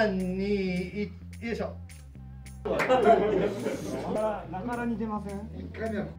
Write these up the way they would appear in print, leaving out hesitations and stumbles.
3、2、1、よいしょ。 なかなに出ません。 1回目は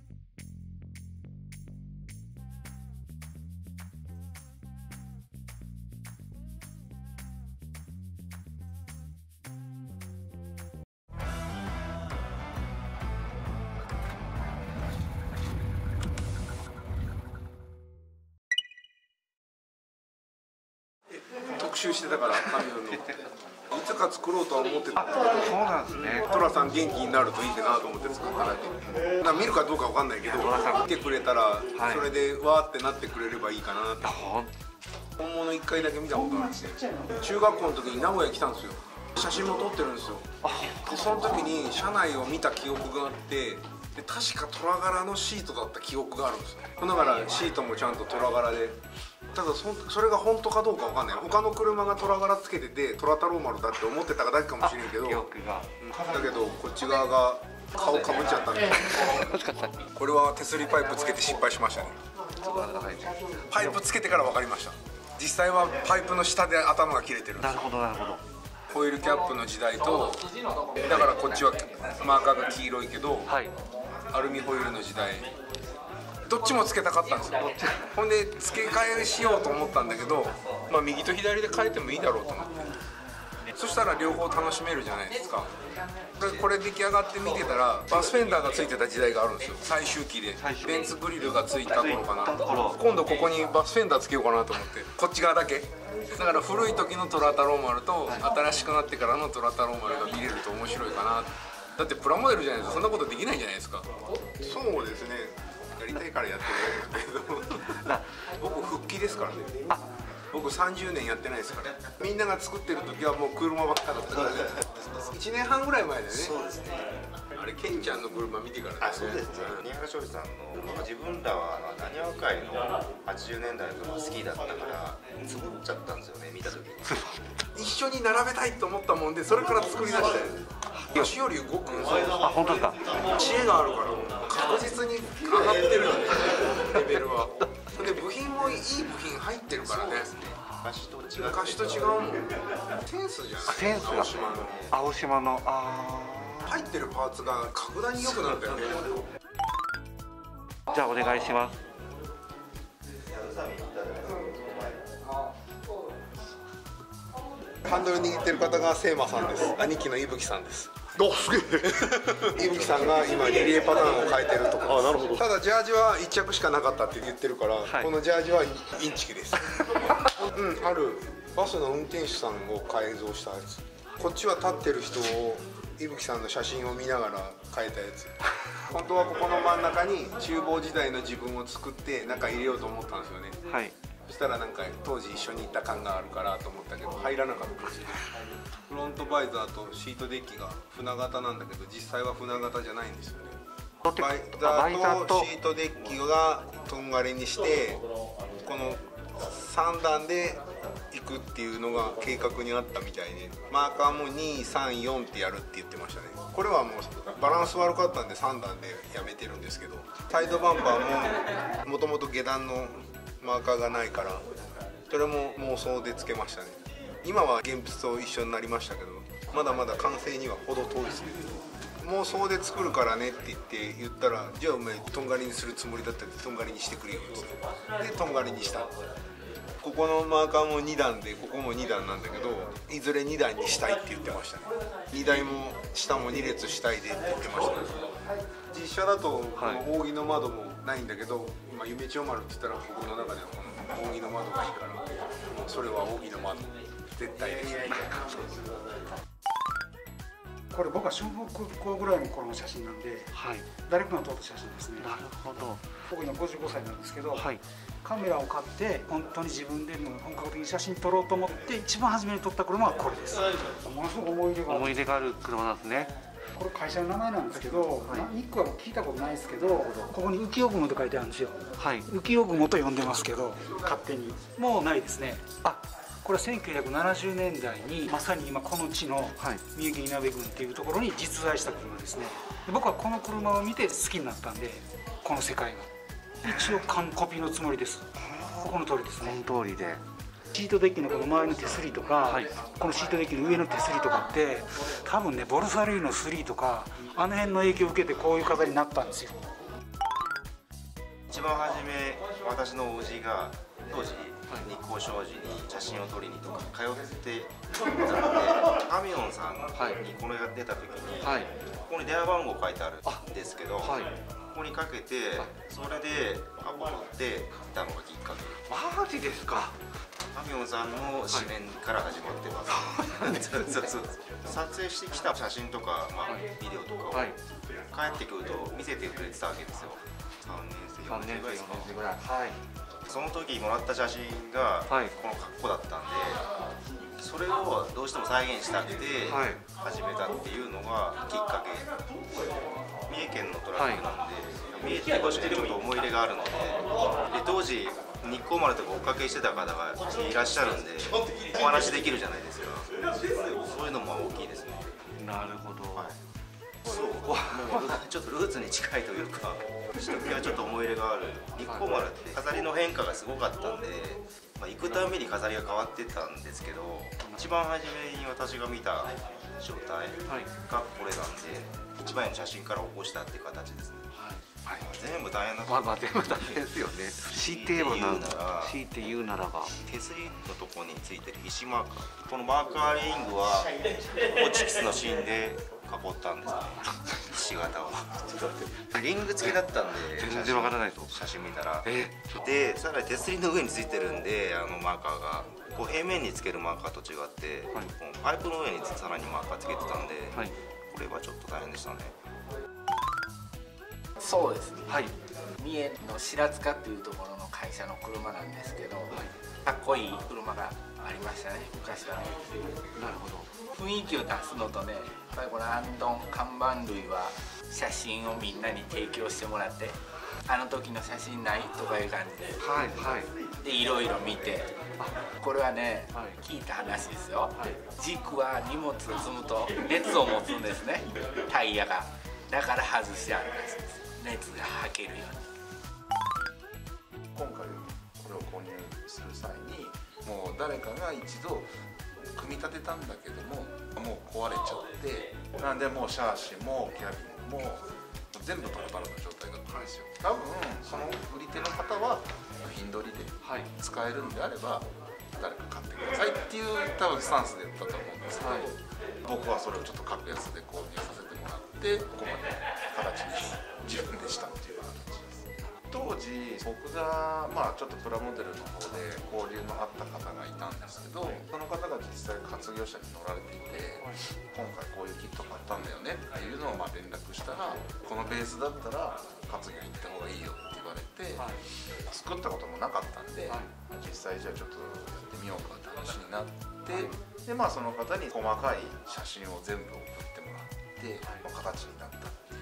特集してたから紙をいつか作ろうとは思ってたんだけど、 そうなんですね。 寅さん元気になるといいなと思って作っただけ。見るかどうかわかんないけど、見てくれたらそれでわーってなってくれればいいかなって。本物1回だけ見たことあって、中学校の時に名古屋に来たんですよ。写真も撮ってるんですよ。でその時に車内を見た記憶があって、で確か虎柄のシートだった記憶があるんですよ。だからシートもちゃんと虎柄で、ただそれが本当かどうかわかんない。他の車が虎柄つけてて虎太郎丸だって思ってただけかもしれんけど、だけどこっち側が顔かぶっちゃったんで、これは手すりパイプつけて失敗しましたね。パイプつけてから分かりました。実際はパイプの下で頭が切れてるんですよ。 なるほどなるほど。 ホイールキャップの時代と、だからこっちはマーカーが黄色いけど、 はい、 アルミホイールの時代どっちもつけたかったんですよ。ほんで付け替えしようと思ったんだけど、まあ、右と左で変えてもいいだろうと思って、そしたら両方楽しめるじゃないですか。これ出来上がって見てたらバスフェンダーがついてた時代があるんですよ。最終期でベンツグリルがついた頃かな。今度ここにバスフェンダーつけようかなと思って、こっち側だけだから古い時の虎太郎丸と新しくなってからの虎太郎丸が見れると面白いかな。だってプラモデルじゃないとそんなことできないじゃないですか。そうですね、やりたいからやってるんだけど僕復帰ですからね。僕30年やってないですから。みんなが作ってる時はもう車ばっかだったからね。1年半ぐらい前だよね。そうですね。あれケンちゃんの車見てからね。 あ、そうですね。新原勝利さんの自分らはなにわ界の80年代の車好きだったから作っちゃったんですよね、見た時に。 一緒に並べたいと思ったもんで、それから作り出したよ。年より動くんですよ。 あ、本当ですか。 知恵があるから確実に上がってるよね、レベルは。で部品もいい部品入ってるからね。昔と違うもん。センスじゃない。 センスが青島の入ってるパーツが格段に良くなったよね。 じゃあお願いします。 ハンドル握ってる方がセイマさんです。兄貴の伊吹さんです。 お、すげえ。 伊吹さんが今リレーパターンを変えてるとか。 あ、なるほど。 ただジャージは1着しかなかったって言ってるから、はい、このジャージはインチキです。うん、あるバスの運転手さんを改造したやつ。こっちは立ってる人を伊吹さんの写真を見ながら変えたやつ。本当はここの真ん中に厨房時代の自分を作って中入れようと思ったんですよね。 はい。 そしたらなんか当時一緒に行った感があるからと思ったけど入らなかったですね。フロントバイザーとシートデッキが船型なんだけど実際は船型じゃないんですよね。バイザーとシートデッキがとんがりにしてこの3段で行くっていうのが計画にあったみたいで、マーカーも234ってやるって言ってましたね。これはもうバランス悪かったんで3段でやめてるんですけど、サイドバンパーももともと下段のマーカーがないからそれも妄想でつけましたね。今は現物と一緒になりましたけどまだまだ完成には程遠いですね。妄想で作るからねって言ったら、じゃあお前とんがりにするつもりだったらとんがりにしてくれよってでとんがりにした。ここのマーカーも2段でここも2段なんだけどいずれ2段にしたいって言ってましたね。荷台も下も2列したいでって言ってましたね。実写だとこの扇の窓もないんだけど、今夢千代丸って言ったら僕の中ではこの扇の窓がいいからそれは扇の窓絶対です。 これ僕は小学校ぐらいの頃の写真なんで、はい、誰かが撮った写真ですね。 なるほど。 僕今55歳なんですけど、 はい、 カメラを買って本当に自分でも本格的に写真撮ろうと思って一番初めに撮った車はこれです。ものすごく思い出がある車なんですね。 これ会社の名前なんですけど、ニックは聞いたことないですけど、ここに浮世雲って書いてあるんですよ。はい、浮世雲と呼んでますけど勝手にもうないですね。これは1970年代にまさに今この地の三重県いなべ郡っていうところに実在した車ですね。で僕はこの車を見て好きになったんで、この世界が一応完コピーのつもりです。この通りですね。 この通りでシートデッキのこの周りの手すりとか、はい、このシートデッキの上の手すりとかって多分ねボルサリーノ3とかあの辺の影響を受けてこういう飾りになったんですよ。 一番初め私の叔父が当時日光商事に写真を撮りにとか通ってたんで、ハミオンさんにこれが出た時に、はい、ここに電話番号書いてあるんですけど、はい、ここにかけて、それでアポ取ってたのがきっかけ。 マジですか。 ハミオンさんの紙面から始まってます。撮影してきた写真とか、ビデオとかを帰ってくると見せてくれてたわけですよ。3年生ぐらい。その時もらった写真がこの格好だったんで、それをどうしても再現したくて始めたっていうのがきっかけ。三重県のトラックなんで、三重ってちょっと思い入れがあるので、当時日光丸とか追っかけしてた方がいらっしゃるんでお話できるじゃないですか。そういうのも大きいですね。 なるほど。 そう、ちょっとルーツに近いというか、ひときわちょっと思い入れがある。日光丸って飾りの変化がすごかったんで、行くたびに飾りが変わってったんですけど、一番初めに私が見た状態がこれなんで、一枚の写真から起こしたっていう形ですね。全部大変だと思う。 全部大変ですよね。強いて言うならば、 手すりのところについてる石マーカー、このマーカーリングはホチキスの芯で囲ったんですね、石型は。リング付きだったんで全然わからないと写真見たら。でさらに手すりの上についてるんで、マーカーがこう平面につけるマーカーと違って、パイプの上にさらにマーカーつけてたんで、これはちょっと大変でしたね。 そうですね、はい、三重の白塚っていうところの会社の車なんですけど、かっこいい車がありましたね、昔はね。 なるほど。 雰囲気を出すのとね、やっぱりこのアンドン看板類は写真をみんなに提供してもらって、あの時の写真ないとかいう感じで、でいろいろ見て、これはね、聞いた話ですよ、軸は荷物を積むと熱を持つんですね、タイヤが。だから外してあるらしいです。熱が吐けるように。 今回これを購入する際に、もう誰かが一度組み立てたんだけども、もう壊れちゃって、なんでもうシャーシもキャビンも全部トータルの状態だったんですよ。多分その売り手の方は部品取りで使えるんであれば誰か買ってくださいっていう多分スタンスで言ったと思うんですけど、僕はそれをちょっと格安で購入させてもらって、ここまで形に自分でしたっていう形です。当時僕がちょっとプラモデルの方で交流のあった方がいたんですけど、その方が実際活業者に乗られていて、今回こういうキット買ったんだよねっていうのを連絡したら、このベースだったら活業行った方がいいよって言われて、作ったこともなかったんで、実際じゃあちょっとやってみようかって話になって、でその方に細かい写真を全部送ってもらって、形になったっていう。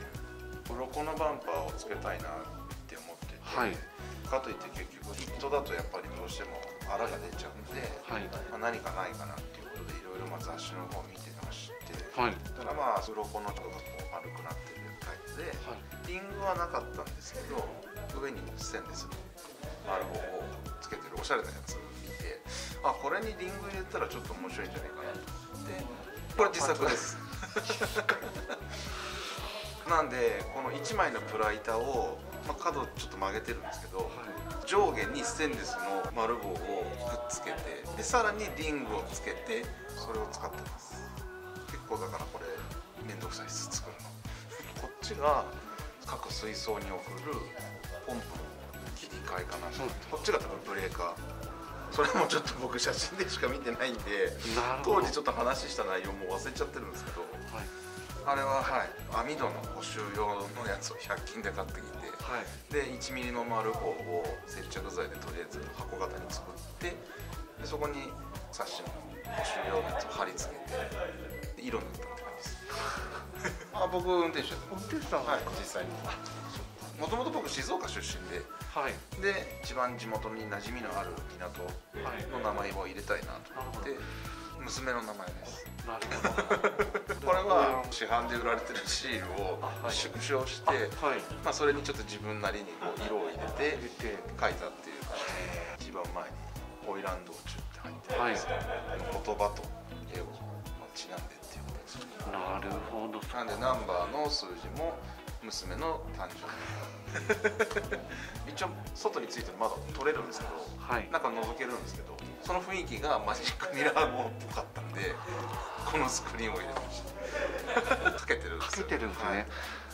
鱗のバンパーをつけたいなって思ってて、かといって結局ヒットだとやっぱりどうしても粗が出ちゃうんで、何かないかなっていうことでいろいろ雑誌の方を見てまして、だから鱗のとこがこう丸くなってるタイプで、リングはなかったんですけど、上にステンレスの丸をつけてるおしゃれなやつを見て、これにリング入れたらちょっと面白いんじゃないかなと思って、これ自作ですなんでこの1枚のプラ板を、角ちょっと曲げてるんですけど、上下にステンレスの丸棒をくっつけて、でさらにリングをつけて、それを使ってます。結構だからこれ面倒くさいです、作るの。こっちが各水槽に送るポンプの切り替えかな、こっちが多分ブレーカー。それもちょっと僕写真でしか見てないんで、当時ちょっと話した内容も忘れちゃってるんですけど、あれは網戸の補修用のやつを100均で買ってきて、で1ミリの丸棒を接着剤でとりあえず箱型に作って、でそこにサッシの補修用のやつを貼り付けて、色塗ったって感じです。僕運転手です。 運転手さん、 実際に。もともと僕静岡出身で、で一番地元に馴染みのある港の名前を入れたいなと思って、娘の名前です。 なるほど。 これは市販で売られてるシールを縮小して、それにちょっと自分なりに色を入れて書いたっていう感じで、一番前にオイラン道中って入ってるんですよ、言葉と絵をちなんでっていう形で。 なるほど。 なんでナンバーの数字も娘の誕生日一応外についてまだ撮れるんですけど、 はい、 中覗けるんですけど、その雰囲気がマジックミラー号っぽかったんでこのスクリーンを入れましたかけてるんですよ。 かけてるんですね、はい、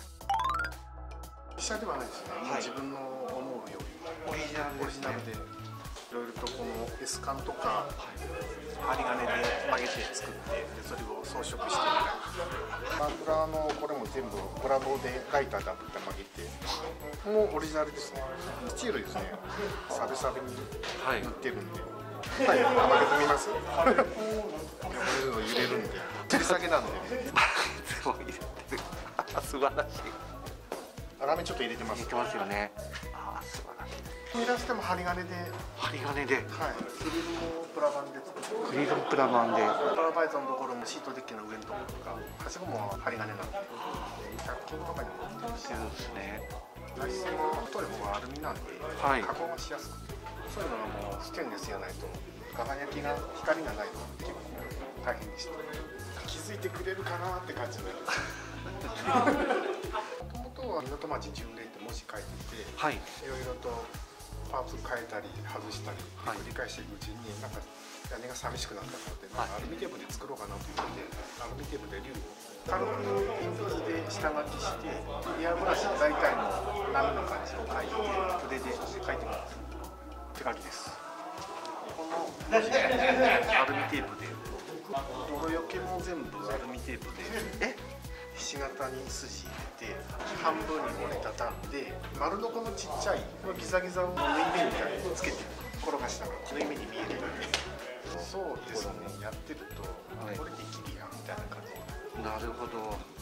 自社ではないですね、はい、自分の思うようにオリジナルでいろいろとこのSカンとか針金で曲げて作ってそれを装飾してみたいな、マフラーのこれも全部ブラボーでライターだって曲げてもうオリジナルですね。スチールですね、サビサビに塗ってるんで、はい、曲げてみます。これの揺れるんで吊り下げなんですごい入れてる素晴らしい。 ラメちょっと入れてます。 入れてますよね。ああ素晴らしい。 イラストも針金で、 針金で、 はい、グリルもプラ板で作って、 グリルプラ板で、 プラバイザーのところもシートデッキの上のところとか、はしごも針金なんで、100均とかにも売ってるし、 そうですね。 内装も太い方がアルミなんで、はい、加工がしやすくて、そういうのはもうステンレスじゃないと輝きが光がないと結構大変でした。気づいてくれるかなって感じになる。もともとは港町巡礼って文字書いてて、はい、いろいろとパーツ変えたり外したり繰り返していくうちになんか屋根が寂しくなったので、なんかアルミテープで作ろうかなというので、アルミテープで竜を軽く鉛筆で下書きしてエアブラシで大体の波の感じを書いて筆で書いてます。手書きです。この文字アルミテープで泥よけも全部アルミテープでひし形に筋入れて半分に折りたたんで丸のこのちっちゃいギザギザを縫い目みたいにつけて転がしたら縫い目に見えるので、そうですね、やってるとこれできるやんみたいな感じ。 なるほど。